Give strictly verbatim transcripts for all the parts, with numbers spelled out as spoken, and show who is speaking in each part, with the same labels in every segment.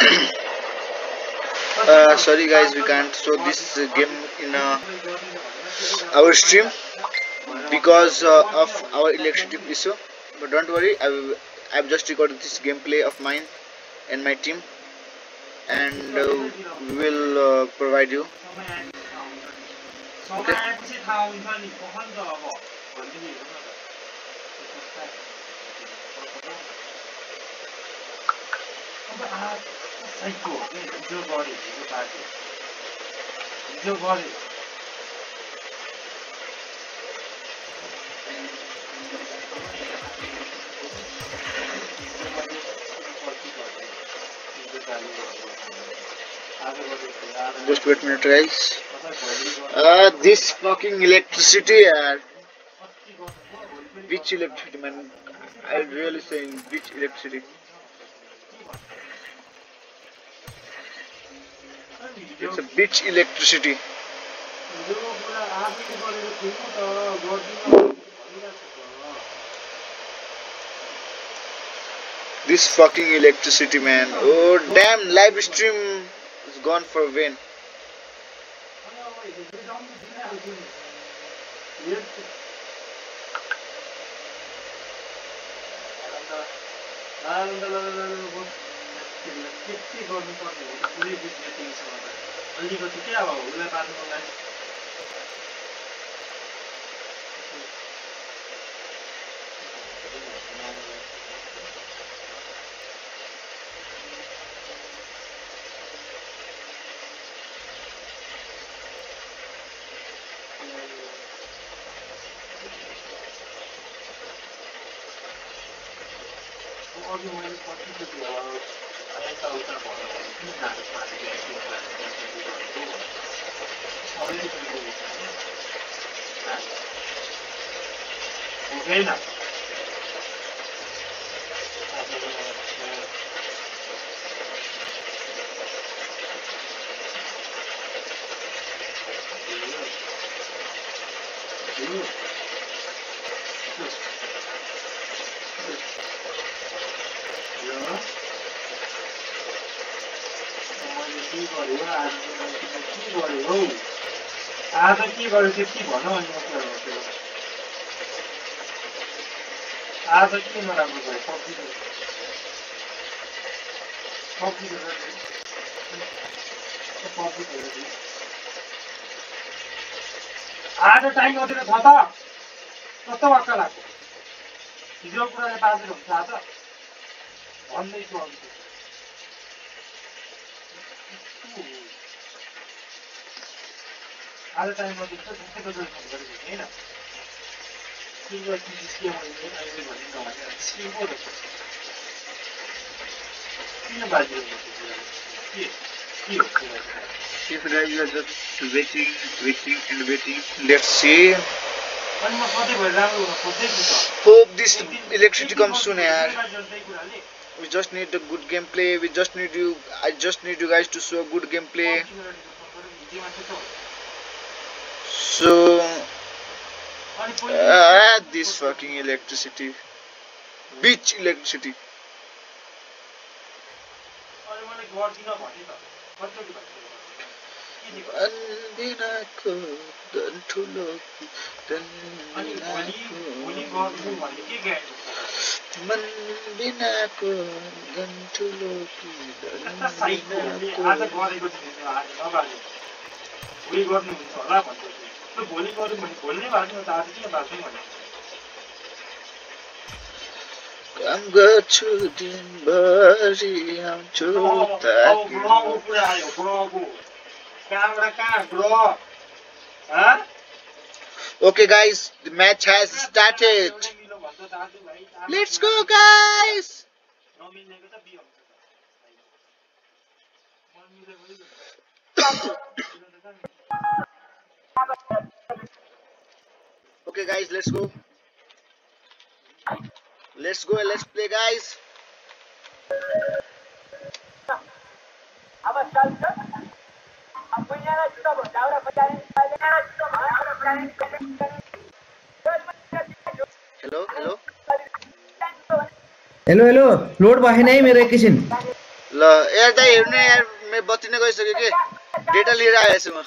Speaker 1: Uh, sorry guys, we can't show this uh, game in uh, our stream because uh, of our electricity issue. But don't worry, I will, I've just recorded this gameplay of mine and my team, and uh, we will uh, provide you. Okay. Just wait a minute, guys. Uh, this fucking electricity, uh, which electricity, man? I'm really saying which electricity. It's a bitch electricity. This fucking electricity, man. Oh damn, live stream is gone for vain. आज के गर्यो त्यति भनौ अनि मतलब आज के नराम्रो भयो पब्जी पब्जी पब्जी आज टाइम अझै छ त कस्तो वाक्क लाग्यो हिजो कुरा बाजेर हुन्छ आज भन्दैछु अब आज टाइम अझै छ त्यस्तै गरेर फोन गरेको हैन के गर्छु के मैले अहिले भन्नु नभने स्किम पो रहेछ किन बाजिरहेको के के हो If guys you are just waiting, waiting and waiting, let's see. Hope this electricity comes soon, yaar. We just need a good gameplay. We just need you. I just need you guys to show good gameplay. So, ah, this fucking electricity, bitch electricity. Andinako dan tuloki dan Mandinako dan tuloki dan Kam गर्छु दिनभरि आउँछु Okay guys, the match has started. Let's go guys. Okay guys, let's go. Let's go and let's play guys. Hello, hello.
Speaker 2: Hello, hello. Load भयो नै मेरो एकैछिन.
Speaker 1: ल ल यार दाइ हेर्नु यार मेरो बत्ती नै गइसक्यो के डेटा लिएर आएछु म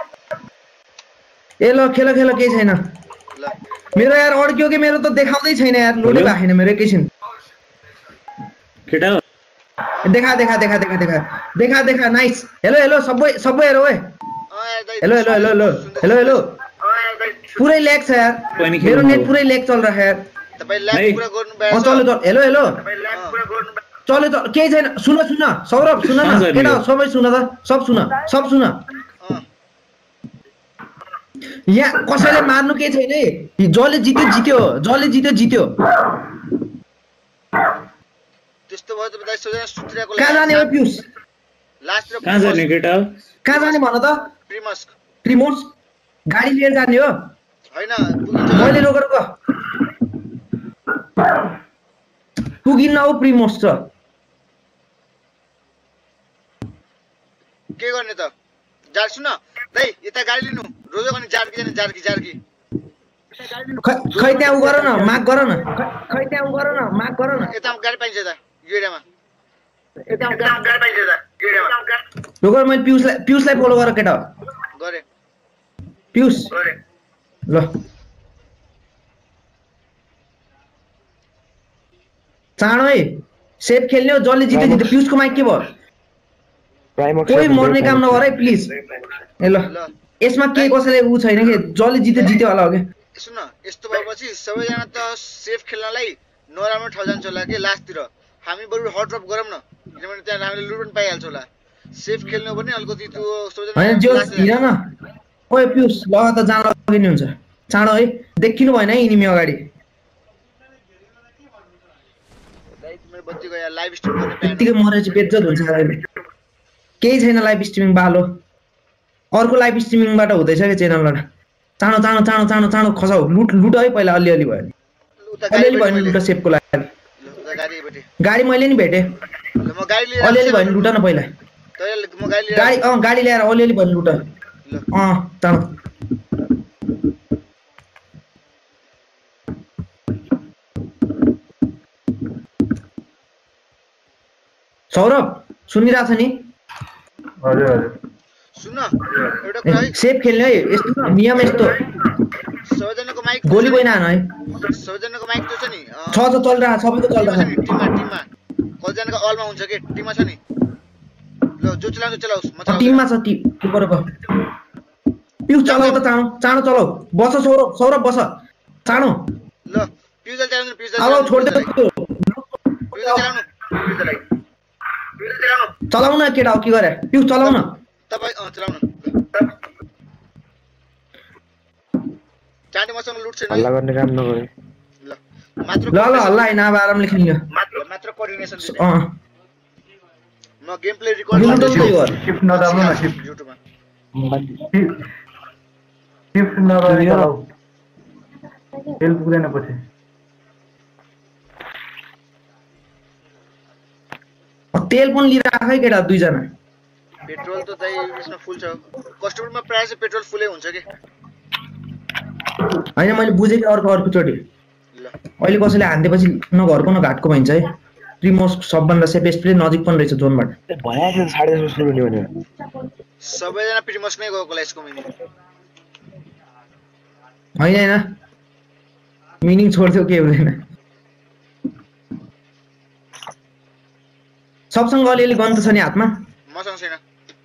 Speaker 2: ए ल खेल खेल केही छैन
Speaker 1: ल
Speaker 2: मेरो यार अड्क्यो के मेरो त देखाउँदै छैन यार लोडै भएको छैन मेरो एकैछिन
Speaker 3: केटा
Speaker 2: देखा देखा देखा देखा देखा देखा देखा नाइस हेलो हेलो सबै सबै हेर ओए
Speaker 1: अ यार दाइ
Speaker 2: hello hello hello hello hello hello पूरै ल्याग छ यार
Speaker 3: पनि
Speaker 2: मेरो
Speaker 3: खेल्नु
Speaker 2: नेट
Speaker 3: हो।
Speaker 2: पूरै ल्याग चल रहा है यार
Speaker 1: तपाई ल्याग पुरा गर्नु
Speaker 2: अ
Speaker 1: भएको
Speaker 2: चल्यो
Speaker 1: छ
Speaker 2: चल हेलो हेलो चल्यो चल केही छैन सुन सुन सौरभ सुन न
Speaker 3: कहाँ जाने
Speaker 2: केटा
Speaker 3: हो?
Speaker 2: सबै सुन त सब सुन सब सुन
Speaker 1: अ
Speaker 2: यहाँ कसैले मार्नु केही छैन है जसले जित्यो जित्यो जसले जित्यो जित्यो
Speaker 1: त्यस्तो भयो त दाइ सोझै सुत्रियाको
Speaker 2: कहाँ जाने हो पियुष
Speaker 1: लास्ट र
Speaker 3: कहाँ जाने केटा
Speaker 2: कहाँ जाने भन त
Speaker 1: प्रिमस्क
Speaker 2: प्रिमोस गाडी लिएर जाने हो
Speaker 1: हैन पुगिन्छ
Speaker 2: मैले रोकेर ग पुगिन्न हौ प्रिमोस छ
Speaker 1: के गर्ने त जार सुन दाइ यता गाडी लिनु रोजो गर्ने जार्की जाने जार्की जार्की
Speaker 2: खै खै त्यहाँ उ गर न माग गर न खै त्यहाँ उ गर न माग गर न
Speaker 1: यता गाडी पाइन्छ त यो एरियामा
Speaker 2: रोगर मैले पियुषलाई पियुषलाई फलो गर केटा
Speaker 1: गरे
Speaker 2: पियुष ल चाँडो है सेफ खेल्ने हो जसले जित्यो जित्यो पियुषको माइक के भयो कोही मर्ने काम नगर है प्लिज ए ल
Speaker 1: ल
Speaker 2: यसमा के कसैले ऊ छैन कि जसले जित्यो जित्यो होला हो कि
Speaker 1: सुन यस्तो भएपछि सबैजना त सेफ खेल्नलाई नराम्रो ठाउँ जान्छ होला कि लास्टतिर हामी बरु हट ड्रप गरौँ न किनभने त्यहाँ हामीले लुट पनि पाइहाल्छ होला सेफ खेल्नु हो भने अलिकति त्यो
Speaker 2: होइन जो हिँड न ओए पियुष ल त जान लगिने हुन्छ चाँडो है देखिनु भएन है इनिमी अगाडि
Speaker 1: मेरो बत्ती गयो लाइभ स्ट्रिम गर्ने प्लान
Speaker 2: यत्तिकै मरेपछि बेज्जत हुन्छ अहिले केही छैन लाइभ स्ट्रिमिङ बालो अर्को लाइभ स्ट्रिमिङबाट हुँदैछ कि च्यानलबाट चाँडो चाँडो चाँडो चाँडो चाँडो खसाउ लुट लुट है पहिला अलिअलि भयो
Speaker 1: उता
Speaker 2: अलिअलि
Speaker 1: गाडी
Speaker 2: भयो नि लुट सेपको लागि
Speaker 1: ल उता गाडीपट्टि
Speaker 2: गाडी मैले नि भेटेँ
Speaker 1: ल म गाडी लिएर
Speaker 2: अलिअलि भयो नि लुट न पहिला
Speaker 1: तैले म गाडी लिएर
Speaker 2: गाडी अँ गाडी ल्याएर अलिअलि भयो नि लुट
Speaker 1: ल
Speaker 2: अँ चाँडो सौरभ सुनिरहेको छ नि
Speaker 4: हजुर हजुर
Speaker 1: सुन एउटा कुरा है
Speaker 2: सेफ खेल्ने है यस्तो नियम यस्तो
Speaker 1: सबैजनाको माइक
Speaker 2: गोली पनि हान है
Speaker 1: सबैजनाको माइक त्यो छ नि
Speaker 2: छ छ चलिरहेको सबैको चलिरहेको
Speaker 1: टिममा टिममा कतिजनाको अलमा हुन्छ कि टिममा छ नि ल जो चलाउँछ चलाओस् म चलाउँछु
Speaker 2: टिममा छ टिम उपरको पिउस चलाऊ त चाँडो चाँडो चलाऊ बस सौरभ सौरभ बस चाँडो
Speaker 1: ल पिउजल चलाउनु पिउजल
Speaker 2: अब छोड्दै
Speaker 1: पिउजल चलाउनु पिउजल चलाउनु
Speaker 2: चलाउ न केटा हो के गरे पिउस चलाउ न
Speaker 1: तपाई अ चलाउनु चाँडै मसँग लुट छैन
Speaker 4: हल्ला गर्ने काम नगरे
Speaker 1: ल मात्र
Speaker 2: ल ल हल्ला होइन अब आरामले खेल्ने हो
Speaker 1: मात्र मात्र कोअर्डिनेसन दिने
Speaker 2: अँ
Speaker 1: म गेम प्ले रिकर्ड
Speaker 2: लुट
Speaker 1: गर्छु
Speaker 2: चाहिँ गर
Speaker 4: शिफ्ट नदाब्नु न शिफ्ट
Speaker 1: युट्युबमा
Speaker 4: शिफ्ट नगरे चलाऊ तेल पुग्दैन पछि
Speaker 2: तेल पनि लिइराख है केटा दुईजना
Speaker 1: पेट्रोल त दाइ यसमा फुल छ कस्टमरमा प्राय चाहिँ पेट्रोल फुलै हुन्छ के
Speaker 2: होइन मैले बुझेँ कि अर्को अर्कोचोटि
Speaker 1: ल
Speaker 2: अहिले कसैले हानिदिएपछि न घरको न घाटको भइन्छ है प्रिमोस सबभन्दा सेफेस्ट प्लेस नजिक पनि रहेछ जोनबाट
Speaker 4: भइहाल्छ साढे दस रुपियाँ भने
Speaker 1: सबैजना प्रिमस नै गएको लाइसको मिनी
Speaker 2: होइन होइन मिनिङ छोड्थ्यो के हुँदैन सबसँग अलिअलि गन त छ नि हातमा
Speaker 1: मसँग छैन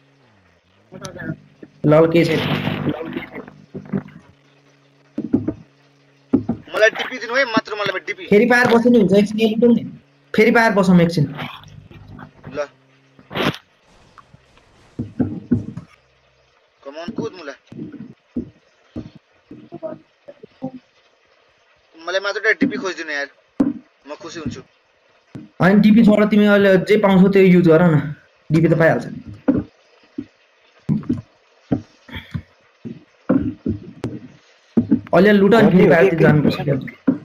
Speaker 2: ल के छैन
Speaker 1: मलाई डिपी दिनु है मात्र मलाई डिपी
Speaker 2: फेरि पाएर बस्नु हुन्छ एकछिन एकछिन नि फेरि पाएर बसौँ एकछिन
Speaker 1: ल कमन कुद मुला मलाई मात्र डिपी खोजिदिनु यार म खुसी हुन्छु
Speaker 2: होइन डिपी छोड तिमी अहिले जे पाउँछौ त्यो युज गर न डिपी त पाइहाल्छ अलिअलि लुट नि फेरि पाएर जानुपर्छ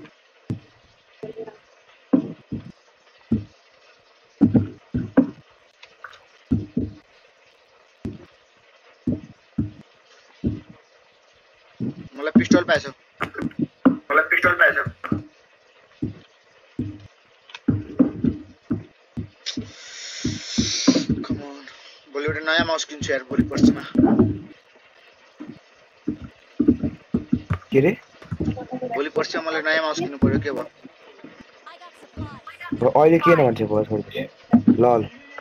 Speaker 1: मलाई पिस्टल पाएछ मलाई पिस्टल पाएछ मैले एउटा नयाँ माउस किन्छु यार भोलि पर्सिमा
Speaker 3: के रे
Speaker 1: भोलि पर्सिमा मलाई नयाँ माउस किन्नु पर्यो के भयो
Speaker 3: अहिले के नभन्छ भयो छोड्दै लल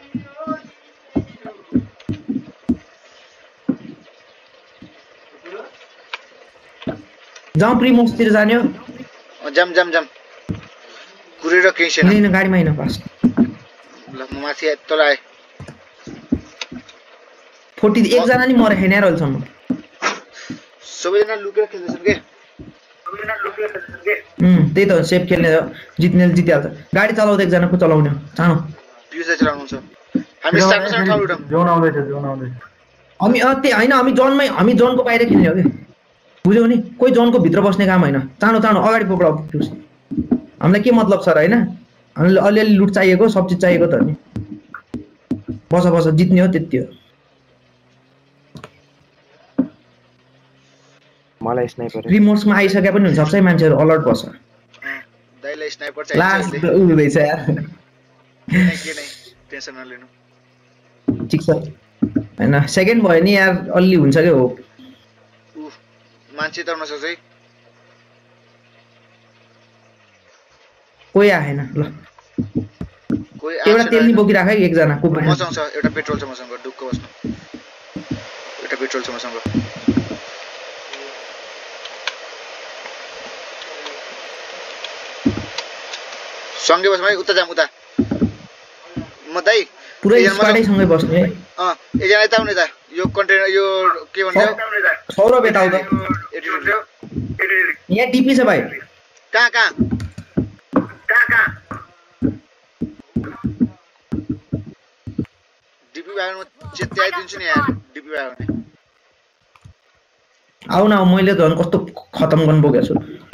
Speaker 2: जाउँ प्रिमोसतिर जाने हो
Speaker 1: अँ, जाम जाम जाम कुरेर केही छैन
Speaker 2: लिन गाडीमा हिँड्न पास
Speaker 1: ल म माथि आए- तल आएँ
Speaker 2: फोर्टी एकजना नि मरे छैन यार अहिलेसम्म
Speaker 1: सबैजना लुकेर खेल्दैछन् के
Speaker 2: उम्, त्यही त हो, सेफ खेल्ने हो, जित्नेले जितिहाल्छ गाडी चलाउँदा एकजना को चलाउने हो चाँडो
Speaker 1: पियुषले चलाउनुहुन्छ हामी सानो सानो ठाउँ उठाउँ
Speaker 4: जोन आउँदैछ जोन आउँदैछ
Speaker 2: हामी अँ त्यही होइन हामी जोनमै हामी जोनको बाहिर खेल्ने हो कि बुझ्यौ नि कोही जोनको भित्र बस्ने काम होइन चाँडो चाँडो अगाडि पक्राउ पियुष हामीलाई के मतलब छ र होइन हामीलाई अलिअलि लुट चाहिएको सब चिज चाहिएको त हो नि बस बस जित्ने हो त्यति हो
Speaker 3: मलाई स्नाइपर
Speaker 2: रिमोट्समा आइसके पनि हुन्छ सबै मान्छेहरू अलर्ट बस्छ
Speaker 1: अँ, दाइलाई स्नाइपर चाहिन्छ
Speaker 2: लास्ट
Speaker 1: अहिले
Speaker 2: उ हुँदैछ यार
Speaker 1: के नै के नै टेन्सन नलिनु
Speaker 2: ठिक छ होइन सेकेन्ड भयो नि यार अलि हुन्छ क्या हो
Speaker 1: उ मान्छे तर्न सक्छ है
Speaker 2: कोही आएन ल
Speaker 1: कोही
Speaker 2: एउटा
Speaker 1: आएको
Speaker 2: तेल नि
Speaker 1: छैन
Speaker 2: बोकिराख है एकजना को पनि
Speaker 1: मसँग छ एउटा पेट्रोल छ मसँग ढुक्क बस्नु एउटा पेट्रोल छ मसँग सँगै बस्नु है उता जाम उता म दाइ
Speaker 2: पुरै
Speaker 1: एकजना
Speaker 2: स्क्वाडै
Speaker 1: मसँग-
Speaker 2: सँगै बस्ने है
Speaker 1: अँ एकजना यता आउने त यो कन्टेनर यो के भन्छ
Speaker 2: सौरभ यता आउँदा
Speaker 1: एटिट्युड
Speaker 2: यहाँ टिपी छ भाइ
Speaker 1: कहाँ कहाँ डिपी भयो भने म चेत्याइदिन्छु नि यार डिपी भयो भने
Speaker 2: आऊ न आऊ, मैले झन् कस्तो खतम गर्नु बोकेको छु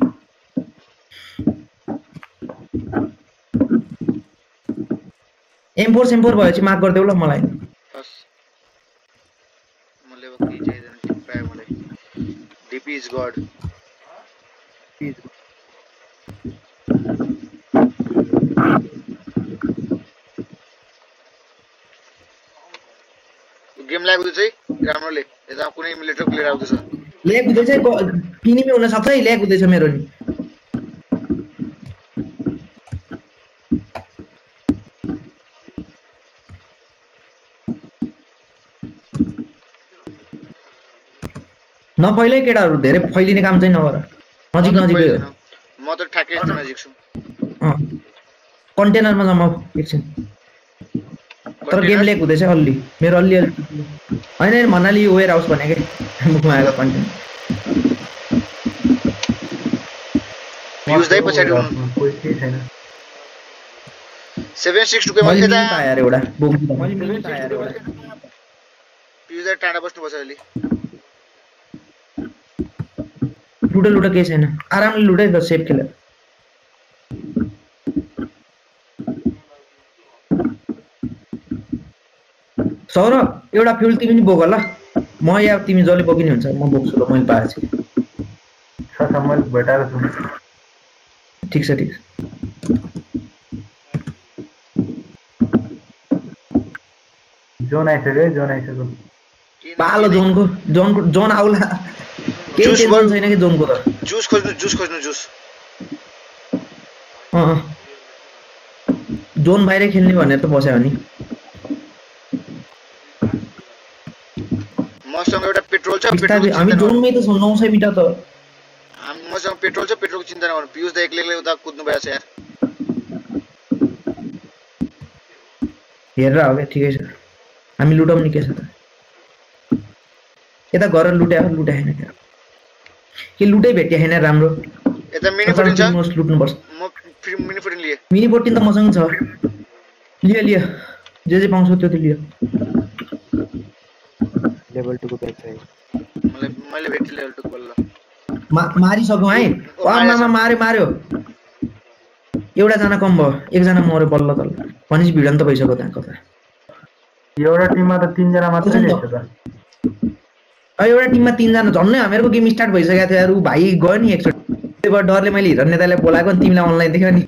Speaker 2: एम फोर सेम फोर भएपछि मार्क गरिदेऊ ल मलाई
Speaker 1: हस् मैले अब केही चाहिँदैन डिपी पायो मलाई DP is god game lag हुँदैछ है राम्रोले यता कुनै मिलिटर प्लेयर आउँदैछ
Speaker 2: ल्याग हुँदैछ पिनीमै हुन सक्छ है ल्याग हुँदैछ मेरो नि नफैलै केटाहरू धेरै फैलिने काम चाहिँ नगर नजिक नजिकै हो
Speaker 1: म त ठ्याक्कै यस्तो नजिक छु
Speaker 2: अँ कन्टेनरमा जम्मा एकछिन तर गेम ल्याग हुँदैछ अलि मेरो अलि अलि होइन होइन भन्नाले यो वेयर हाउस भनेकै मुखमा आएको कन्टेन्ट
Speaker 1: पियुष दाइ पछाडि हुनु
Speaker 4: कोही केही छैन
Speaker 1: सेभेन सिक्स टूको
Speaker 2: मैले
Speaker 1: मैले
Speaker 2: मिनी
Speaker 1: यता
Speaker 2: पाएँ यार एउटा बोक्नु त।
Speaker 1: पियुष दाइ टाढा बस्नुपर्छ अहिले
Speaker 2: लुटो लुटो केही छैन आरामले लुटै त सेफ खेलेर सौरभ एउटा फ्युल तिमी नि बोक ल म या तिमी जसले बोकिने हुन्छ म बोक्छु ल मैले पाएँ छु
Speaker 4: छ छ मैले भेटाएको छु
Speaker 2: ठिक छ ठिक छ
Speaker 4: जोन आइसक्यो है जोन आइसक्यो
Speaker 2: पालो जोनको जोनको जोन आउला केही
Speaker 1: जुस
Speaker 2: टेन्सन
Speaker 1: बरु-
Speaker 2: छैन कि जोनको त
Speaker 1: जुस खोज्नु जुस खोज्नु जुस
Speaker 2: अँ अँ। जोन बाहिरै खेल्ने भनेर त बस्यो नि
Speaker 1: मसँग एउटा पेट्रोल छ
Speaker 2: बिस्तारै
Speaker 1: पेट्रोल
Speaker 2: हामी जोनमै त छौँ नौ सय मिटर त
Speaker 1: मसँग पेट्रोल छ पेट्रोलको चिन्ता नगर्नु पियुष दाइ एक्लै एक्लै उता कुद्नु भएछ यार
Speaker 2: हेरेर हो क्या ठिकै छ हामी लुटौँ नि के छ त यता घर लुट्या लुट्या होइन क्या के लुटै भेट्यो होइन राम्रो
Speaker 1: यता मिनी फोर्टिन छ
Speaker 2: लुट्नुपर्छ
Speaker 1: म फेरि मिनी फोर्टिन लिएँ
Speaker 2: मिनी फोर्टिन त मसँग छ लियो लियो जे जे पाउँछ त्यो त लियो
Speaker 3: लेभल टू को ब्याग चाहियो
Speaker 1: मलाई मैले भेटेँ लेभल टू बल्ल
Speaker 2: मा मारिसक्यौँ है आमामा मार्यो मार्यो एउटाजना कम भयो एकजना मऱ्यो बल्ल तल्ल भनेपछि भिडन त भइसक्यो त्यहाँ कता
Speaker 4: एउटा टिममा त तीनजना मात्रै
Speaker 2: त्यसो नि
Speaker 4: रहेछ
Speaker 2: त।
Speaker 4: त
Speaker 2: अब एउटा टिममा तिनजना झन्नै हामीहरूको गेम स्टार्ट भइसकेको थियो यार ऊ भाइ गयो नि एकचोटि त्यही भएर डरले मैले हिरण नेतालाई बोलाएको नि तिमीलाई अनलाइन देख्यो नि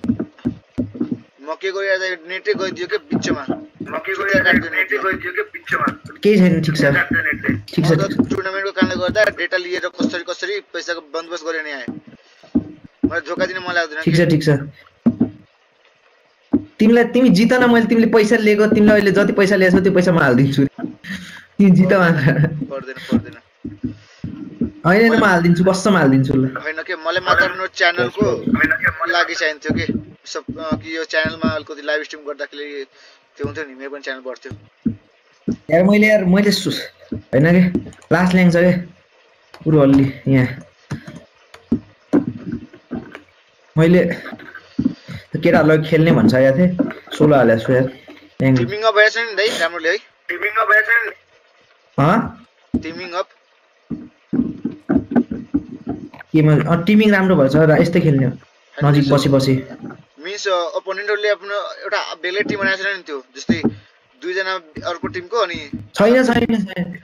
Speaker 1: म के गरेँ नेटै गइदियो क्या बिचमा म के गरेँ नेटै गइदियो क्या बिचमा
Speaker 2: केही छैन ठिक छ ठिक छ
Speaker 1: म त टुर्नामेन्टको कारणले गर्दा डेटा लिएर कसरी कसरी पैसाको बन्दोबस्त गरेर नि आए मलाई धोका दिने मन लाग्दैन
Speaker 2: ठिक छ ठिक छ तिमीलाई तिमी जित न मैले तिमीले पैसा लिएको तिमीलाई अहिले जति पैसा ल्याएको त्यो पैसा म हालिदिन्छु तिमी जित
Speaker 1: पर्दैन पर्दैन
Speaker 2: होइन म हालिदिन्छु बस्सम हालिदिन्छु ल
Speaker 1: होइन के मलाई मात्र च्यानलको लागि चाहिन्थ्यो कि सब कि यो च्यानलमा अलिकति लाइभ स्ट्रिम गर्दाखेरि त्यो हुन्थ्यो नि मेरो पनि च्यानल बढ्थ्यो
Speaker 2: यार मैले यार मैले होइन के लास्ट ल्याङ्छ के पुरो हल्ली यहाँ मैले केटाहरूलाई खेल्ने भनिसकेको थिएँ सोह्र हालेको छु यार
Speaker 1: टिमिङ अप भएछ नि दाइ राम्रोले है टिमिङ अप भएछ
Speaker 2: नि
Speaker 1: टिमिङ अप
Speaker 2: केमा टिमिङ राम्रो भएछ र यस्तै खेल्ने नजिक बसी बसी
Speaker 1: मिन्स अपोनेन्टहरूले आफ्नो एउटा बेग्लै टिम बनाएको छैन नि त्यो जस्तै दुईजना अर्को टिमको अनि
Speaker 2: छैन छैन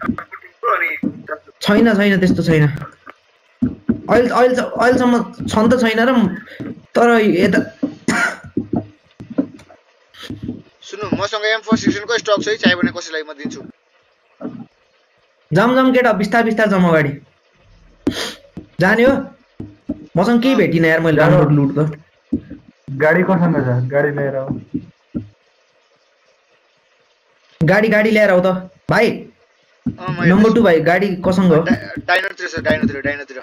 Speaker 2: छैन छैन त्यस्तो छैन अहिले अहिले अहिलेसम्म छन् त छैन र तर यता
Speaker 1: सुन्नु मसँग एम फोर सिक्सटिन को स्टक छ है चाहियो भने कसैलाई म दिन्छु
Speaker 2: जाम जाम केटा बिस्तार बिस्तार जाम अगाडि जाने हो मसँग केही भेटिन यार मैले राम्रो लुट त
Speaker 4: गाडी कसँग छ गाडी लिएर आऊ
Speaker 2: गाडी गाडी ल्याएर आऊ त भाइ नम्बर टू भाइ गाडी कसँग हो
Speaker 1: डाइनोतिर छ डाइनोतिर डाइनोतिर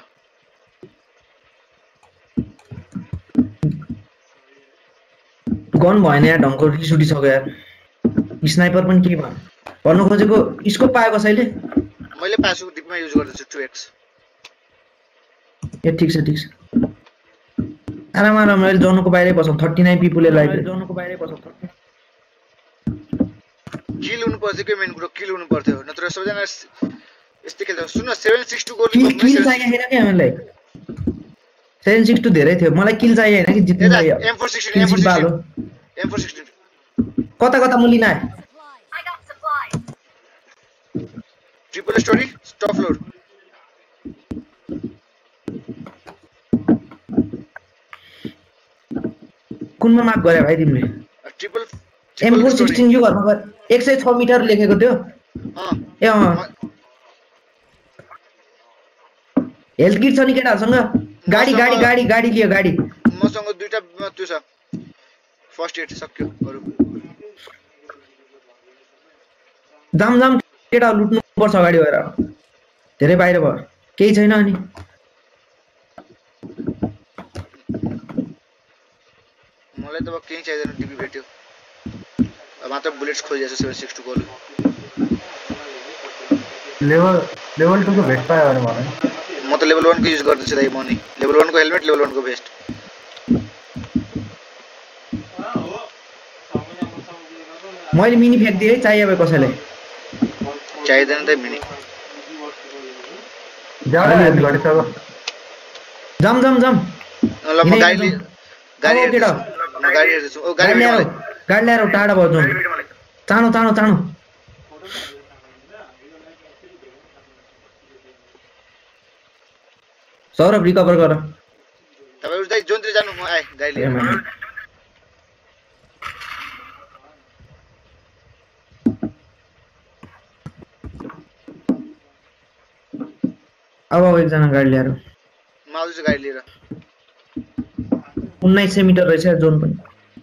Speaker 2: गन भएन यार ढङ्गको रिस उठिसक्यो यार स्नाइपर पनि के भयो भन्नु खोजेको स्कोप पायो कसैले
Speaker 1: मैले पासु डिपमा युज गर्दैछु टू एक्स
Speaker 2: ए ठिक छ ठिक छ आराम आराम अहिले जनको बाहिरै बसौँ थर्टी नाइन पिपुलले लाइभ जनको बाहिरै बसौँ
Speaker 1: किल हुनु पर्थ्यो के मेन कुरो किल हुनु पर्थ्यो नत्र सबैजना यस्तै खेल्छ सुन्न सेभेन सिक्स टू गोल
Speaker 2: किल किल चाहिएको छैन के हामीलाई सेभेन सिक्स टू धेरै थियो मलाई किल चाहियो होइन कि जित्नु चाहियो
Speaker 1: M four sixteen M four sixteen M four sixteen
Speaker 2: कता कता मुली ना
Speaker 1: ट्रिपल स्टोरी टप फ्लोर
Speaker 2: कुनमा मार्क गरे भाइ तिमीले
Speaker 1: ट्रिपल
Speaker 2: एम फोर सिक्सटिन यो घरमा गएर एक सय छ मिटर लेखेको थियो ए अँ हेल्थ किट छ नि केटाहरूसँग गाडी गाडी गाडी गाडी लियो गाडी
Speaker 1: मसँग दुईटा त्यो छ फर्स्ट एड सक्यो अरु
Speaker 2: जाम जाम केटा लुट्नु पर्छ अगाडि भएर धेरै बाहिर भयो केही छैन अनि
Speaker 1: मलाई त केही चाहिदैन टिपी भेट्यो अब मात्र बुलेट्स खोजिएको छ सेभेन सिक्स टू को
Speaker 4: लेभल लेभल टू को भेस्ट पायो भने मलाई
Speaker 1: म त लेभल वन को युज गर्दैछु दाइ म नि लेभल वन को हेलमेट लेभल वन को भेस्ट
Speaker 2: मैले मिनी फ्याक्दिए है चाहिए भए कसैले
Speaker 1: चाहिदैन त मिनी
Speaker 4: जाडा हेर्नु गाडी छ
Speaker 2: जाम जाम जाम
Speaker 1: ल म गाडी गाडी
Speaker 2: केटा
Speaker 1: म गाडी हेर्छु ओ
Speaker 2: गाडी
Speaker 1: गाडी
Speaker 2: ल्याएर गाडी ल्याएर टाढा भयो जोन चाँडो चाँडो चाँडो सौरभ रिकभर गर
Speaker 1: तपाईहरु दाइ जोनतिर जानु म आए गाडी लिएर
Speaker 2: अब अब एकजना गाडी ल्याएर
Speaker 1: म आउँछु गाडी लिएर
Speaker 2: उन्नाइस सय मिटर रहेछ जोन पनि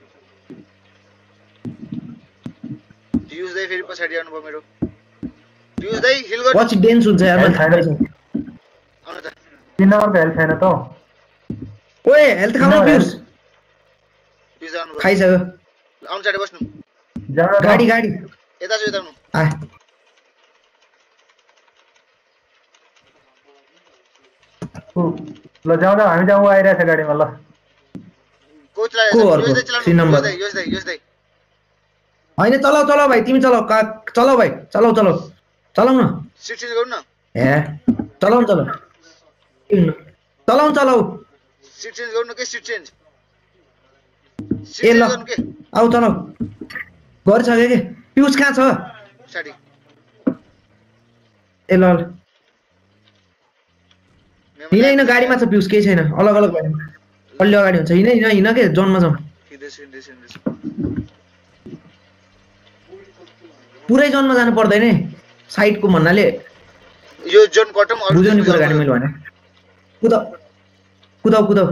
Speaker 1: युज दाइ फेरि पछाडी आउनु भयो मेरो युज दाइ हिल गर्नु
Speaker 2: पछि डेन्स हुन्छ यार मलाई थाहा छ
Speaker 1: आउनु त
Speaker 4: तीन नम्बरको हेल्थ छैन त
Speaker 2: ओए हेल्थ खाऊ पिउस
Speaker 1: युज आउनु भयो
Speaker 2: खाइसक्यो
Speaker 1: आउनु चाँडै बस्नु
Speaker 4: जाडा
Speaker 2: गाडी गाडी
Speaker 1: यता छु यता आउनु
Speaker 2: आ
Speaker 4: ल जाउँ न हामी जाउँ आइरहेछ गाडीमा ल
Speaker 1: को चलायो
Speaker 2: को अर्को?
Speaker 1: युज दाइ चलाउनु
Speaker 2: तीन नम्बर।
Speaker 1: युज दाइ युज दाइ युज दाइ
Speaker 2: होइन चलाऊ चलाऊ भाइ तिमी चलाऊ का चलाऊ भाइ चलाऊ चलाऊ चलाऊ न
Speaker 1: सिट चेन्ज गर्नु न
Speaker 2: ए चलाऊ चलाऊ चलाऊ चलाऊ
Speaker 1: सिट चेन्ज गर्नु के सिट चेन्ज सिट
Speaker 2: ए
Speaker 1: चेन्ज
Speaker 2: ल
Speaker 1: गर्नु के
Speaker 2: आऊ चलाऊ गरिसक्यो के पिउस कहाँ छ
Speaker 1: साडी
Speaker 2: ए ल ल हिँड हिँड गाडीमा छ पिउस केही छैन अलग अलग गाडी अलि अगाडि हुन्छ हिँड हिँड हिँड के जोनमा जाउँ
Speaker 1: हिँड्दैछु हिँड्दैछु हिँड्दैछु
Speaker 2: पुरै जोनमा जानु पर्दैन है साइडको भन्नाले
Speaker 1: यो जोन कटम अरु
Speaker 2: बुझ्यो नि कुराकानी मैले भने कुदाउ कुदाउ कुदाउ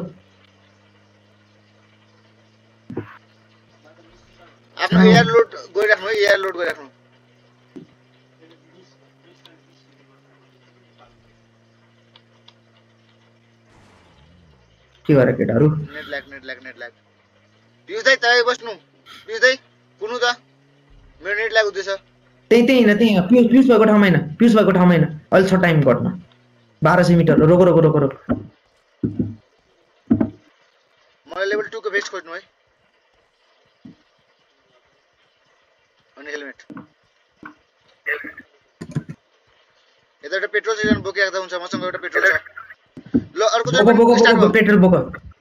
Speaker 1: आफ्नो एयर लोड गरिराख्नु है एयर लोड गरिराख्नु
Speaker 2: के गरे केटाहरु
Speaker 1: net lag net lag net lag Piyush दाइ तै बस्नु पियुष दाइ कुनु त मेरो नेट ल्याग हुँदैछ
Speaker 2: त्यही त्यही हैन त्यही पियुष पियुष भएको ठाउँमा हैन पियुष भएको ठाउँमा हैन अहिले छ टाइम घट्न बाह्र सय मिटर रोको रोको रोको रोको
Speaker 1: मलाई लेभल टू को भेस्ट खोज्नु है अनि हेलमेट यता एउटा पेट्रोल सिलिन्डर बोकिराख्दा हुन्छ मसँग एउटा पेट्रोल छ ल अर्को जोन
Speaker 2: बोको बोको बोको पेट्रोल बोको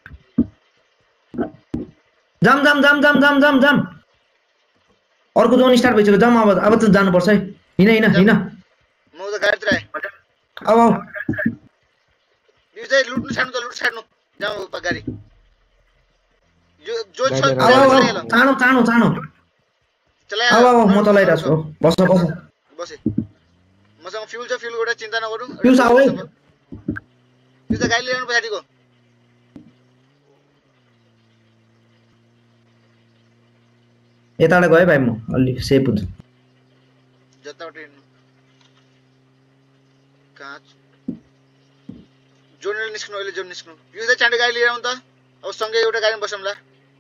Speaker 2: जाम जाम जाम जाम जाम जाम जाम अर्को जोन स्टार्ट भइसक्यो जाम अब अब त जानु पर्छ है हिन हिन हिन
Speaker 1: म त गाडी तिर आए
Speaker 2: अब अब
Speaker 1: युजै लुट्नु छाड्नु त लुट छाड्नु जाऊ गाडी यो जो छ
Speaker 2: अब चाँडो चाँडो चाँडो
Speaker 1: चलाए
Speaker 2: अब अब म चलाइरहेको छु बस बस
Speaker 1: बसे मसँग फ्युल छ फ्युल एउटा चिन्ता नगरौ
Speaker 2: फ्युल छ है
Speaker 1: त्यो त गाडी लिएर पछाडिको
Speaker 2: यताबाट गए भाइ म अलि सेफ हुन्छ
Speaker 1: जताबाट हिँड्नु काच जोनले निस्क्नु अहिले जोन निस्क्नु यो चाहिँ चाँडै गाडी लिएर आउनु त अब सँगै एउटा गाडीमा बसौँला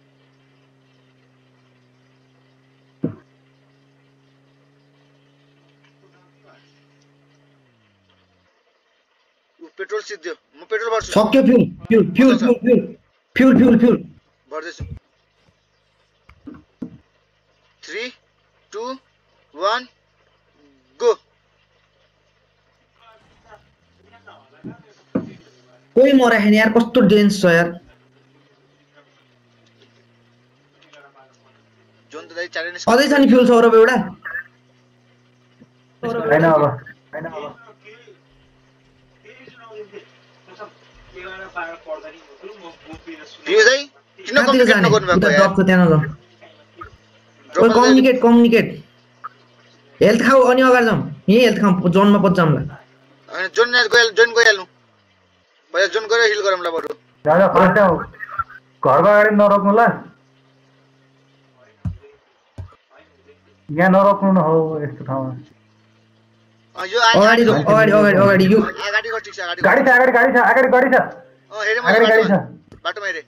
Speaker 1: पेट्रोल सिद्धियो म पेट्रोल भर्छु
Speaker 2: सक्यो fuel fuel fuel fuel fuel fuel fuel fuel
Speaker 1: भर्दैछु थ्री टू वन गो
Speaker 2: कोही मराखेन यार कस्तो डेन्स छ यार
Speaker 1: जोन त दाइ चाँडै निस्क्नु
Speaker 2: अझै छ नि फ्युल सौरभ एउटा
Speaker 4: हैन अब हैन अब
Speaker 1: पियुष दाइ किन कम्युनिकेट नगर्नु भएको यार
Speaker 2: ड्रप छ त्यहाँ नजाऊ ओइ कम्युनिकेट कम्युनिकेट हेल्थ खाऊ अनि अगाडि जाऊ यही हेल्थ खाऊ जोनमा पछि जाऊँला
Speaker 1: अनि जोन गइहाल जोन गइहाल्नु भए जोन गएर हिल गरौँला बरु
Speaker 4: दादा फर्स्ट घरको अगाडि नरोक्नु ल यहाँ नरोक्नु न हो यस्तो ठाउँमा
Speaker 1: अ यो
Speaker 2: अगाडि जाऊ अगाडि अगाडि अगाडि यो
Speaker 1: अगाडि गयो ठीक छ अगाडि
Speaker 4: गाडी छ अगाडि गाडी छ अगाडि गाडी छ
Speaker 1: अ हेरे
Speaker 4: अगाडि गाडी छ
Speaker 1: मैले बाटोमा हेरे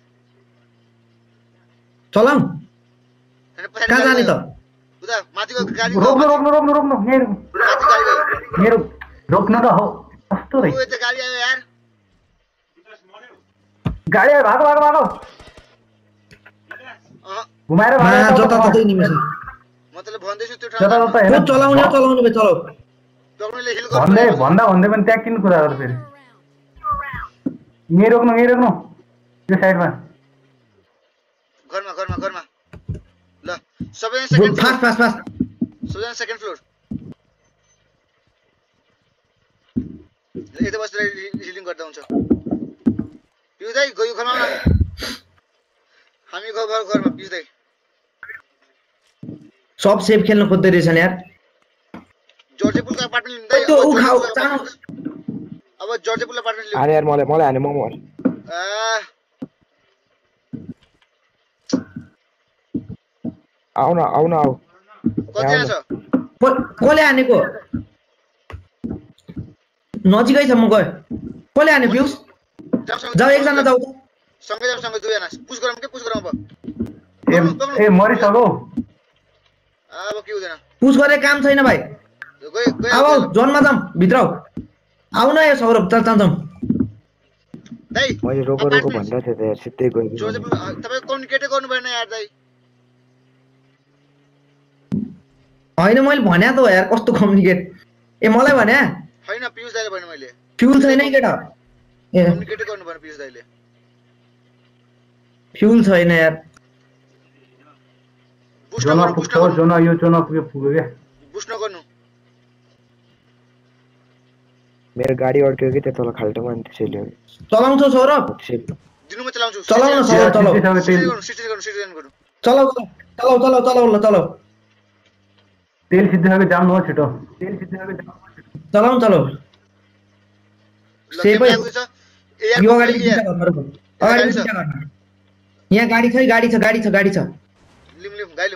Speaker 2: चलाऊ
Speaker 1: हैन पछाडि
Speaker 2: कहाँ जाने त
Speaker 1: उता माथिको गाडी
Speaker 4: रोक्नु रोक्नु रोक्नु रोक्नु यहाँ
Speaker 1: माथि गाडी गयो
Speaker 4: मेरो रोक्नु त हो कस्तो रे
Speaker 1: ओ यता गाडी आयो यार
Speaker 4: गाडी आयो भागो भागो भागो
Speaker 1: अ
Speaker 4: घुमाएर
Speaker 2: मा
Speaker 4: भागो
Speaker 2: जता ततै निमेष
Speaker 1: म तले भन्दैछु त्यो
Speaker 4: जता
Speaker 1: ठाउँमा
Speaker 4: जता
Speaker 2: त्यो
Speaker 4: हेर
Speaker 2: चलाउने चलाउने बे चलाऊ
Speaker 1: टक्नुले हिल
Speaker 4: भन्दै
Speaker 1: गर्नु
Speaker 4: भन्दा भन्दै पनि त्यहाँ किन कुरा गर्छ फेरि यहीँ रोक्नु यहीँ रोक्नु त्यो साइडमा
Speaker 1: घरमा घरमा घरमा ल सबैजना
Speaker 2: बोल
Speaker 1: सेकेन्ड
Speaker 2: फास्ट फास्ट फास्ट
Speaker 1: सबैजना सेकेन्ड फ्लोर यता बसेर हिलिङ गर्दा हुन्छ पियुष दाइ गयो घरमा आउन हामी गयो घर घरमा पियुष दाइ
Speaker 2: सब सेफ खेल्न खोज्दै रहेछन् यार
Speaker 1: जर्जेपुलको अपार्टमेन्ट लिँदै
Speaker 2: त्यो उखाउ चाँडो
Speaker 1: अब जर्जेपुल अपार्टमेन्ट लिऊ
Speaker 3: हाने यार मलाई मलाई हाने मोमो
Speaker 1: आ
Speaker 3: आउ न आउ न आउ
Speaker 1: कतिजना छ
Speaker 2: को- कसले हानेको नजिकै छ म गएँ कसले हाने पियुष
Speaker 1: जाऊ सँगै
Speaker 2: जाऊ एकजना जाऊ त
Speaker 1: सँगै जाऊ सँगै दुईजना पुस गरौँ के पुस गरौँ अब
Speaker 4: ए ए मरिसक्यो
Speaker 1: अब के हुँदैन
Speaker 2: पुस गरे काम छैन भाइ
Speaker 1: गयो गयो
Speaker 2: आऊ आऊ जोनमा जाऊँ भित्र आऊ आऊ न यो सौरभ चल चल जाऊँ
Speaker 1: दाइ
Speaker 3: मैले रोको रोको भन्दा थियो त यार सिधै गयो
Speaker 1: जर्जेपुल तपाईँ कम्युनिकेटै गर्नु भएन यार दाइ
Speaker 2: होइन मैले भने त हो यार कस्तो कम्युनिकेट ए मलाई भने
Speaker 1: होइन पियुष दाइले भने मैले
Speaker 2: फ्युल छैन है केटा ए
Speaker 1: कम्युनिकेटै गर्नु भएन पियुष दाइले
Speaker 2: फ्युल छैन यार
Speaker 1: पुस
Speaker 4: जोना
Speaker 1: नगर्नु पुस
Speaker 4: पुग्छ
Speaker 1: नगर्नु
Speaker 4: जोना यो जोना पुग्यो पुग्यो क्या
Speaker 1: पुस नगर्नु
Speaker 3: मेरो गाडी अड्क्यो कि त्यो तल खाल्टोमा अनि त्यसैले हो।
Speaker 2: चलाउँछौ सौरभ
Speaker 3: त्यसैले
Speaker 1: दिनुमा चलाउँछु
Speaker 2: चलाउ न सौरभ चलाउ
Speaker 1: सिटी गर्नु सिटी गर्नु सिटी गर्नु
Speaker 2: चलाउ चलाउ चलाउ चलाउ ल चलाउ
Speaker 4: तेल सिद्धिसक्यो जाम हो छिटो तेल सिद्धिसक्यो जाम
Speaker 2: चलाउँ चलाऊ सेफै यो अगाडि
Speaker 1: एयर
Speaker 2: चिन्ता गर्नु पर्छ अगाडि चिन्ता गर्नु यहाँ गाडी छ गाडी छ गाडी छ गाडी छ
Speaker 1: लिम लिम गाइलु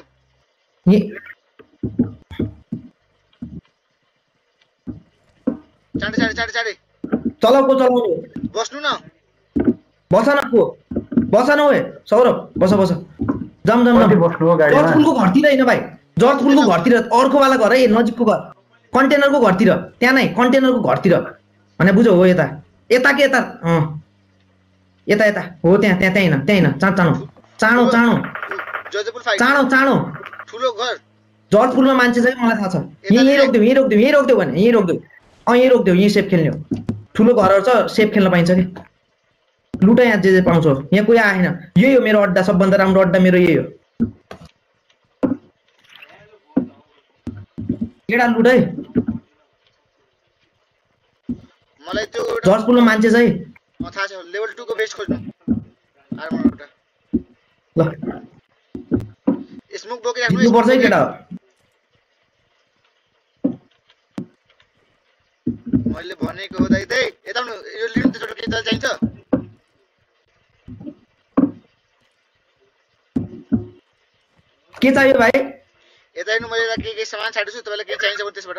Speaker 1: चाँडै चाँडै चाँडै चाँडै
Speaker 2: चलाउको चलाउनु
Speaker 1: बस्नु न
Speaker 2: बस न को बस न ओए सौरभ बस बस जाम जाम जाम
Speaker 4: बस्नु हो गाडीमा
Speaker 2: जर्ज फुलको घरतिर हैन भाइ जर्ज फुलको घरतिर अर्को वाला घर है नजिकको घर कन्टेनरको घरतिर त्यहाँ नै कन्टेनरको घरतिर भने बुझौ हो यता यता के यता अँ यता यता हो त्यहाँ त्यहाँ त्यहाँ हैन त्यहाँ हैन चाँडो चाँडो चाँडो
Speaker 1: जजपुर फाइट
Speaker 2: चाँडो चाँडो
Speaker 1: ठुलो घर
Speaker 2: जर्ज फुलमा मान्छे चाहिँ मलाई थाहा छ यही यही रोक्देऊ यही रोक्देऊ यही रोक्देऊ भने यही रोक्देऊ अँ यही रोक्देऊ यही सेफ खेल्ने हो ठुलो घरहरू छ सेफ खेल्न पाइन्छ कि लुटा यहाँ जे जे पाउँछ यहाँ कोही आएन यही हो मेरो अड्डा सबभन्दा राम्रो अड्डा मेरो यही हो केटा लुट है
Speaker 1: मलाई त्यो
Speaker 2: जर्ज फुलमा मान्छे चाहिँ
Speaker 1: थाहा छ लेभल टू को बेस्ट खोज्नु आर्मर एउटा
Speaker 2: ल
Speaker 1: स्मोक बोकिराख्नु
Speaker 2: जित्नु पर्छ है केटा
Speaker 1: मैले भनेको हो दाइ दाइ यता आउनु यो लिनु त्यसबाट के चाहिन्छ
Speaker 2: के चाहियो भाइ
Speaker 1: यता हेर्नु मैले के के सामान छाडेको छु तपाईलाई के चाहिन्छ भने त्यसबाट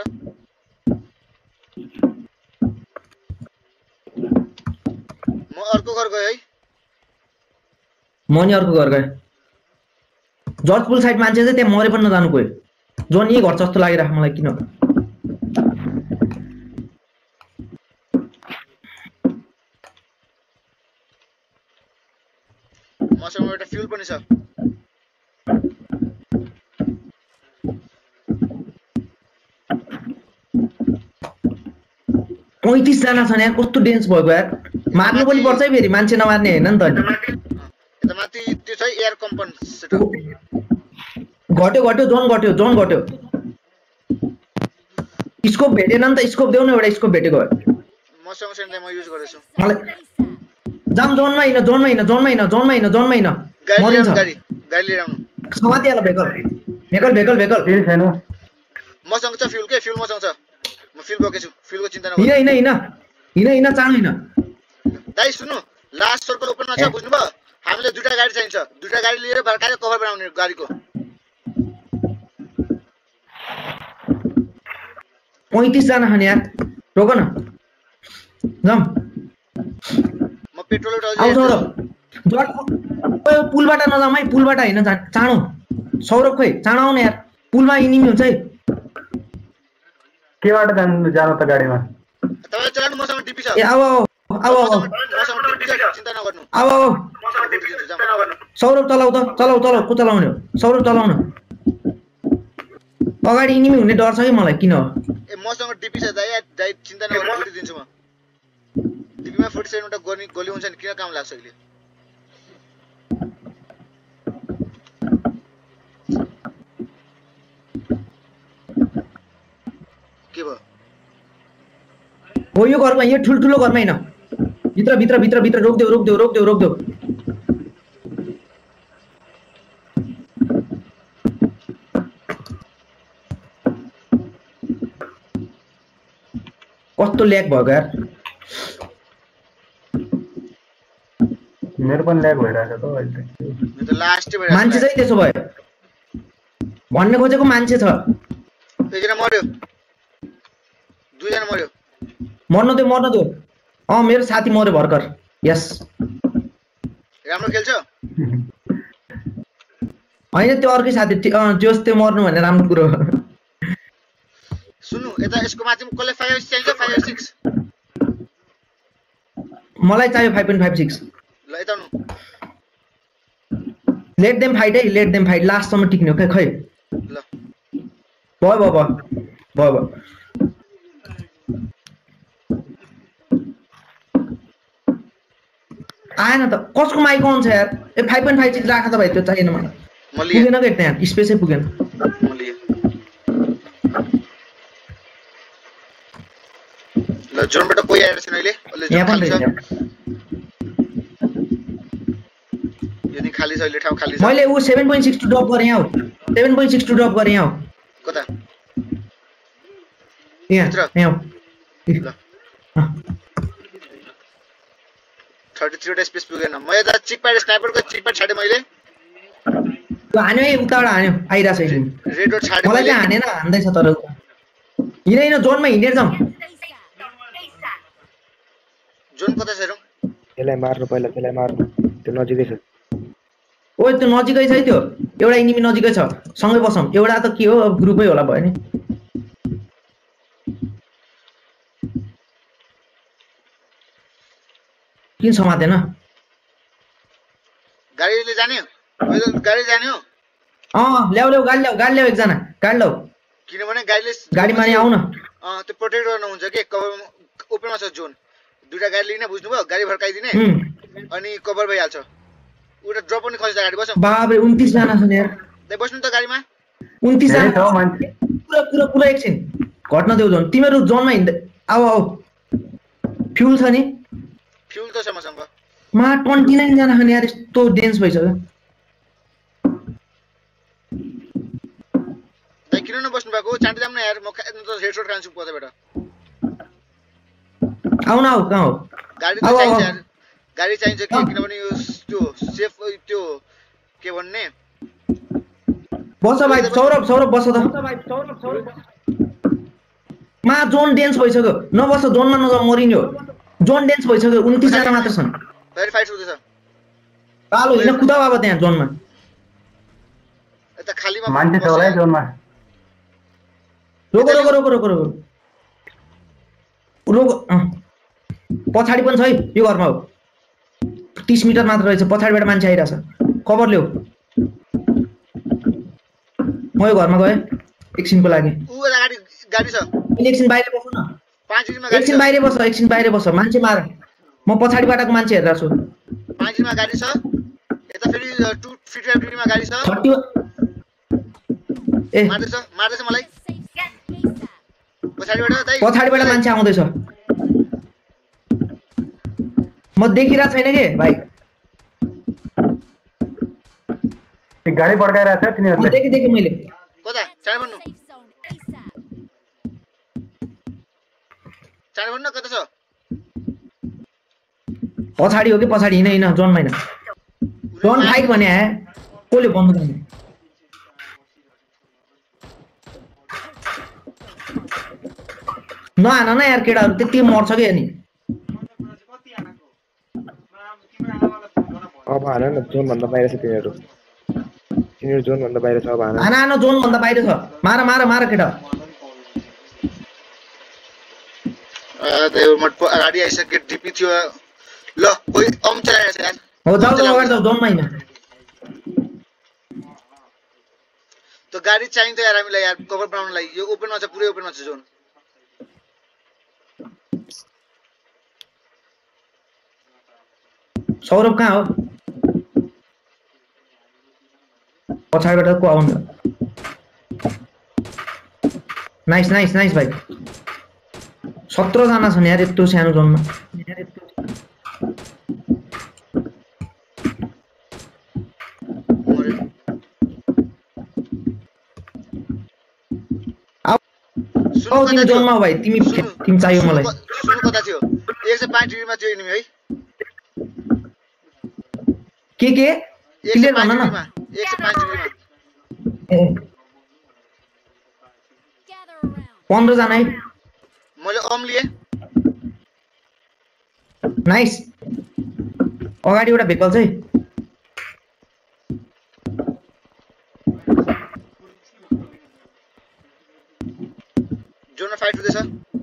Speaker 1: म अर्को घर गए है
Speaker 2: म नि अर्को घर गए जर्ज फुल साइड मान्छे चाहिँ त्यहाँ मरे पनि नजानु कोही जोन यही घर जस्तो लागिरहेको मलाई किन
Speaker 1: मसँग एउटा फ्युल पनि छ
Speaker 2: पैंतीस जना छन् यार कस्तो डेन्स भएको यार मार्नु पनि पर्छ है फेरि मान्छे नमार्ने हैन नि त
Speaker 1: यता माथि त्यो छ एयर कम्पनसेटर
Speaker 2: घट्यो घट्यो जोन घट्यो जोन घट्यो स्कोप भेटेन नि त स्कोप देऊ न एउटा स्कोप भेटेको
Speaker 1: मसँग छैन म युज गर्दैछु
Speaker 2: मलाई जाम जोनमा हैन जोनमा हैन जोनमा हैन जोनमा हैन जोनमा हैन मरिन्छ
Speaker 1: गाडी गाडी लिएर आउनु
Speaker 2: समातिहाल भेकल भेकल भेकल भेकल
Speaker 4: तेल छैन
Speaker 1: मसँग छ फ्युल के फ्युल मसँग छ म फ्युल बोकेछु फ्युलको चिन्ता
Speaker 2: हिँड
Speaker 1: नगर्नु
Speaker 2: हिँड हिँड हिँड हिँड चाँडो हिँड
Speaker 1: दाइ सुन्नु लास्ट सर्कल ओपनमा छ बुझ्नुभयो हामीले दुईटा गाडी चाहिन्छ दुईटा गाडी लिएर भर्काएर कभर बनाउने गाडीको
Speaker 2: पैंतीस जना छन् यार रोक न जाम
Speaker 1: म पेट्रोल
Speaker 2: आउ
Speaker 1: एउटा
Speaker 2: सौरभ जट ओए पुलबाट नजाम है पुलबाट हैन चाँडो सौरभ खोइ चाँडो आउन यार पुलमा इनिमी हुन्छ है
Speaker 4: केबाट जानु जानु त गाडीमा
Speaker 1: तपाईँ चलाउनु मसँग टिपी छ
Speaker 2: ए आऊ आऊ आऊ आऊ
Speaker 1: मसँग टिपी छ चिन्ता नगर्नु
Speaker 2: आऊ आऊ
Speaker 1: दिन्छु जाम
Speaker 2: सौरभ चलाउ त चलाउ चलाउ को चलाउने हो सौरभ चलाउन अगाडि इनिमी हुने डर छ कि मलाई किन हो
Speaker 1: ए मसँग टिपी छ दाइ दाइ चिन्ता नगर्नु गोली दिन्छु म टिपीमा फोर्टी सेभेन वटा गोली गोली हुन्छ नि किन काम लाग्छ अहिले के भयो
Speaker 2: हो यो घरमा यो ठुल्ठुलो घरमा हैन भित्र भित्र भित्र भित्र रोक्देऊ रोक्देऊ रोक्देऊ रोक्देऊ कस्तो ल्याग भएको यार
Speaker 4: मेरो पनि ल्याग भइरहेको छ त अहिले
Speaker 1: यो त लास्ट भइरहेको
Speaker 2: मान्छे चाहिँ त्यसो भयो भन्ने खोजेको मान्छे छ
Speaker 1: एकजना मर्यो दुईजना मर्यो
Speaker 2: मर्न दियो मर्न दियो अँ मेरो साथी मर्यो भर्खर यस
Speaker 1: राम्रो खेल्छ
Speaker 2: होइन त्यो अर्कै साथी जोस् त्यो मर्नु भन्ने राम्रो कुरो हो
Speaker 1: सुन्नु यता यसको माथि कसले फाइभ चाहिन्छ फाइभ सिक्स
Speaker 2: मलाई चाहियो फाइभ पोइन्ट फाइभ सिक्स
Speaker 1: ल यता आउनु
Speaker 2: लेट देम फाइट है लेट देम फाइट लास्टसम्म टिक्ने हो खै खै
Speaker 1: ल
Speaker 2: भयो भयो भयो भयो भयो आएन त कसको माइक आउँछ यार ए फाइभ पोइन्ट फाइभ सिक्स राख त भाइ त्यो चाहिएन मलाई
Speaker 1: म लिएँ
Speaker 2: पुगेन कि त्यहाँ स्पेसै पुगेन
Speaker 1: म लिएँ ल जोनबाट कोही आएर छैन अहिले अहिले जोन
Speaker 2: यहाँ पनि
Speaker 1: खाली छ
Speaker 2: रहेछ।
Speaker 1: यो नि खाली छ अहिले ठाउँ खाली छ
Speaker 2: मैले ऊ seven point six two drop गरेँ यहाँ seven point six two drop गरेँ यहाँ
Speaker 1: कता
Speaker 2: यहाँ यहाँ
Speaker 1: ल थर्टी थ्री वटा स्पेस पुगेन म यता चिक प्याड स्नाइपरको चिक प्याड छाडे मैले
Speaker 2: त्यो हान्यो है उताबाट हान्यो आइरहेछ एकछिन
Speaker 1: रेड डट छाडे
Speaker 2: मलाई
Speaker 1: मैले
Speaker 2: चाहिँ हानेन हान्दैछ तर हिँड हिँड जोनमा हिँडेर जाउँ
Speaker 1: जोन कता छ हेरौँ
Speaker 3: त्यसलाई मार्नु पहिला त्यसलाई मार्नु त्यो नजिकै छ
Speaker 2: ओ त्यो नजिकै छ है त्यो एउटा इनिमी नजिकै छ सँगै बसौँ एउटा त के हो अब ग्रुपै होला भयो नि किन समातेन
Speaker 1: गाडीले जाने हो गाडी जाने हो
Speaker 2: अँ ल्याउ ल्याउ गाडी ल्याउ गाडी ल्याउ एकजना गाडी ल्याउ
Speaker 1: किनभने गाडीले
Speaker 2: गाडीमा नि आऊ न
Speaker 1: अँ त्यो प्रोटेक्ट गर्नु हुन्छ के कभर ओपनमा छ जोन दुईटा गाडी लिने बुझ्नुभयो गाडी भड्काइदिने अनि कभर भइहाल्छ उता ड्रप पनि खस्छ गाडी बसौँ
Speaker 2: बाबरे उन्तिस जना छन् यार
Speaker 1: त्यही बस्नु त गाडीमा
Speaker 2: उन्तिस
Speaker 4: धेरै
Speaker 2: जना
Speaker 4: छ मान्छे
Speaker 2: पुरा पुरा पुरा एकछिन घट्न देऊ जोन तिमीहरू जोनमा हिँड्दै आऊ आऊ फ्युल छ नि
Speaker 1: फ्युल त छ मसँग
Speaker 2: मा ट्वेन्टी नाइन जना छन् यार यस्तो डेन्स भइसक्यो
Speaker 1: दाइ किन नबस्नु भएको चाँडै जाऊँ न यार म त हेडसट खान्छु पछिबाट
Speaker 2: आऊ न आऊ कहाँ हो
Speaker 1: गाडी त
Speaker 2: आऊ, आऊ,
Speaker 1: चाहिन्छ
Speaker 2: आऊ।
Speaker 1: यार गाडी चाहिन्छ कि किनभने यो त्यो सेफ त्यो के भन्ने
Speaker 2: बस भाइ सौरभ सौरभ बस त मा जोन डेन्स भइसक्यो नबस जोनमा नजाऊ मरिन्यो जोन डेन्स भइसक्यो उन्तिस जना मात्र छन्
Speaker 1: फेरि फाइट हुँदैछ
Speaker 2: कालो हिँड कुदा बाबा त्यहाँ जोनमा
Speaker 1: यता खालीमा
Speaker 4: मान्छे छ होला है जोनमा
Speaker 2: रोको रोको रोको रोको रोको रोको अँ। पछाडि पनि छ है यो घरमा हो तिस मिटर मात्र रहेछ पछाडिबाट मान्छे आइरहेछ कभर ल्याऊ म यो घरमा गएँ एकछिनको लागि
Speaker 1: ऊ यता गाडी गाडी छ
Speaker 2: एकछिन बाहिर बस्नु न
Speaker 1: पाँच डिग्रीमा गाडी
Speaker 2: एकछिन
Speaker 1: छ
Speaker 2: बाहिर बस एकछिन बाहिर बस मान्छे मार म पछाडिबाटको मान्छे हेरेर छु
Speaker 1: पाँच डिग्रीमा गाडी छ यता फेरि टु फिफ्टी फाइभ डिग्रीमा गाडी छ
Speaker 2: थर्टी ए
Speaker 1: मार्दैछ मार्दैछ मलाई पछाडिबाट दाइ
Speaker 2: पछाडिबाट मान्छे आउँदैछ म देखिरहेको छैन के भाइ
Speaker 4: त्यो गाडी पड्काइरहेको छ
Speaker 2: म
Speaker 4: तिनीहरूले
Speaker 2: देखेँ देखेँ मैले
Speaker 1: कता चाँडै भन्नु चाँडै भन्नु न कता छ
Speaker 2: पछाडि हो कि पछाडि हिँड हिँड जोनमा हिँड जोन फाइट भने आए कसले बन्द गर्ने नहान न यार केटाहरू त्यति मर्छ कि अनि
Speaker 3: अब हान न जोनभन्दा बाहिर छ तिनीहरू तिनीहरू जोनभन्दा बाहिर छ अब हान
Speaker 2: हान हान जोनभन्दा बाहिर छ मार मार मार केटा
Speaker 1: गाडी आइसक्यो डिपी थियो ल कोही अम चलाइरहेको छ यार
Speaker 2: हो जाऊ जाऊ अगाडि जाऊ जोनमा हिँड
Speaker 1: त्यो गाडी चाहिन्छ यार हामीलाई यार कभर बनाउनलाई यो ओपनमा छ पुरै ओपनमा छ जोन
Speaker 2: सौरभ कहाँ हो पछाडिबाट को आउनु नाइस नाइस नाइस भाइ सत्र जना छन् यार यत्रो सानो जोनमा
Speaker 1: सुन्नु
Speaker 2: औ तिमी
Speaker 1: कता थियो
Speaker 2: जोनमा हो भाइ तिमी तिमी चाहियो मलाई
Speaker 1: सुन्नु कता थियो एक सय पाँच डिग्रीमा थियो एनिमी है
Speaker 2: के के
Speaker 1: एक सय
Speaker 2: क्लियर
Speaker 1: पाँच
Speaker 2: भन न
Speaker 1: डिग्रीमा एक सय पाँच डिग्रीमा
Speaker 2: ए पन्ध्र जना है
Speaker 1: मैले अम लिएँ
Speaker 2: नाइस अगाडि एउटा भेकल छ है
Speaker 1: जोनमा फाइट हुँदैछ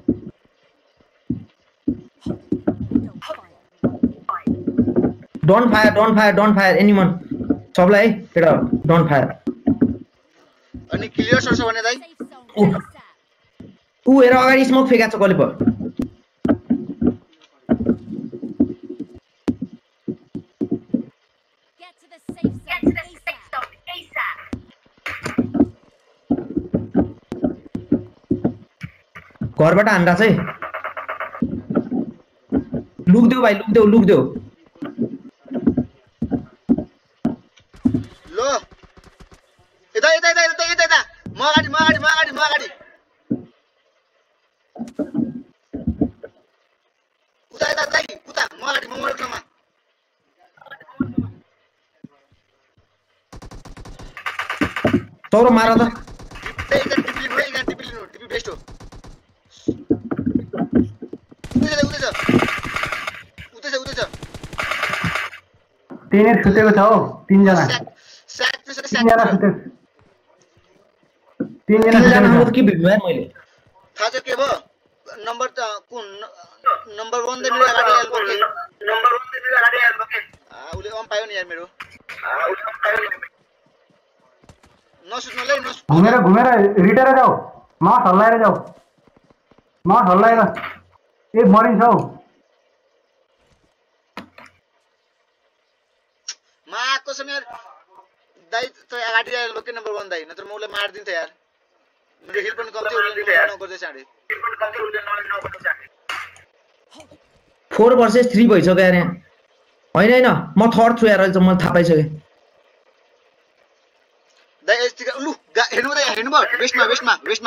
Speaker 2: don't fire don't fire don't fire anyone सबलाई है केटा डोन्ट फायर
Speaker 1: अनि क्लियर सर्छ भने दाइ
Speaker 2: ऊ हेर अगाडि स्मोक फेकाएको छ कसले पो घरबाट हान्दा चाहिँ लुक देऊ भाइ लुक देऊ लुक देऊ
Speaker 1: लो यता यता यता यता यता यता म अगाडि म अगाडि म अगाडि म अगाडि उता यता दाइ उता म अगाडि म मोडल ठाउँमा
Speaker 2: चौरो मार त
Speaker 1: टिपी एकजना टिपी लिनु एकजना टिपी लिनु टिपी बेस्ट हो उतै छ उतै छ उतै छ उतै छ
Speaker 4: तिनीहरू सुतेको छ हौ तीनजना
Speaker 1: स्याक स्याक त्यसरी
Speaker 4: तीनजना
Speaker 1: स्याक
Speaker 4: सुतेको तीनजना
Speaker 2: तिनजना
Speaker 4: सुतेको
Speaker 2: आउँदा
Speaker 4: छ
Speaker 2: के भिड्नु यार मैले
Speaker 1: थाहा छ के भयो नम्बर त कुन नम्बर वन त मेरो अगाडि आइहाल्यो के नम्बर वन त मेरो अगाडि आइहाल्यो के उसले अम पायो नि यार मेरो नसुत्नु ल नसुत्नु
Speaker 4: घुमेर घुमेर रिटेर जाऊ माउस हल्लाएर जाऊ माउस हल्लाएर ए मरिन्छ हौ
Speaker 1: मा कसम यार दाइ त अगाडि आइहाल्यो के नम्बर वन दाइ नत्र म उसलाई मार्दिन्थेँ यार मेरो हिल पनि कम्ती उसले नगर्दै चाँडे हिल पनि कम्ती उसले नगर्दै चाँडे
Speaker 2: फोर भर्सेस थ्री भइसक्यो यार यहाँ होइन होइन म थर्ड छु यार अहिले चाहिँ मैले थाहा पाइसकेँ
Speaker 1: दाइ यति लु हेर्नु त हेर्नु भयो वेस्टमा वेस्टमा वेस्टमा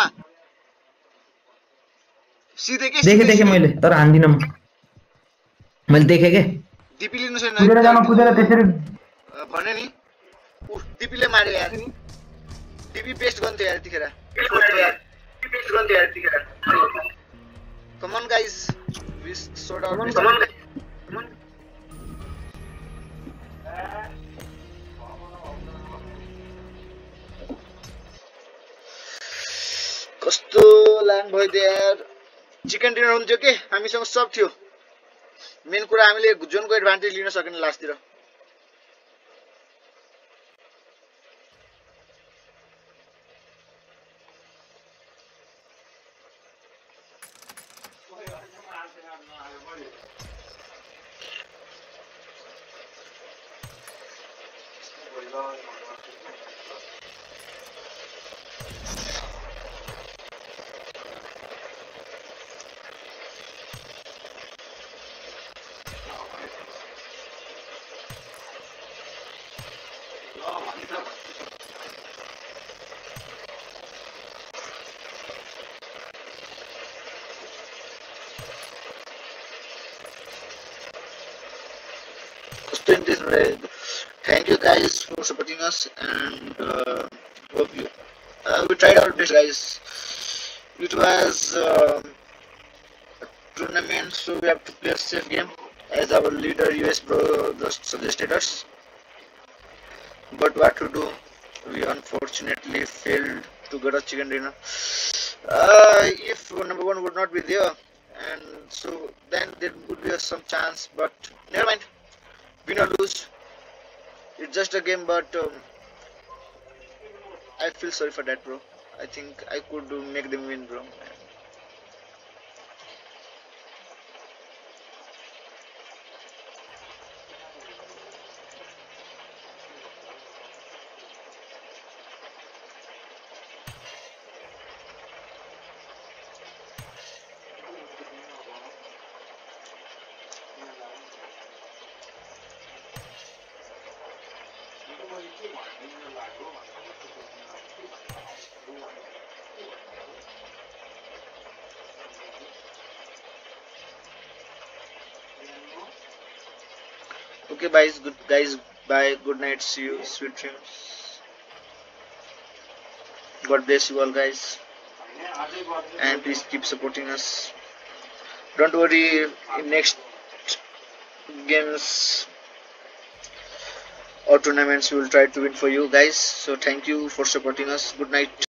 Speaker 1: सिधै के
Speaker 2: देखेँ देखेँ मैले तर हान्दिनँ म मैले देखेँ के
Speaker 1: डिपी लिनु छैन
Speaker 4: कुदेर जानु कुदेर त्यसरी
Speaker 1: भने नि उ डिपीले मारे यार डिपी पेस्ट गन्थ्यो यार यतिखेर पेस्ट गन्थ्यो यार यतिखेर come on guys we sort out come on कस्तो ल्यान्ड भयो त यार चिकन डिनर हुन्थ्यो के हामीसँग सब थियो मेन कुरा हामीले जोनको एडभान्टेज लिन सकेन लास्टतिर Thank you guys for supporting us and uh, hope you uh, we tried our best guys. It was uh, a tournament, so we have to play a safe game as our leader U S Pro just suggested us, but what to do, we unfortunately failed to get a chicken dinner. Uh, if number one would not be there, and so then there would be some chance, but never mind, win or lose, it's just a game. But um, I feel sorry for that, bro. I think I could make them win, bro. Okay, guys. Good guys. Bye. Good night. See you. Sweet dreams. God bless you all, guys. And please keep supporting us. Don't worry. In next games or tournaments, we will try to win for you guys. So thank you for supporting us. Good night.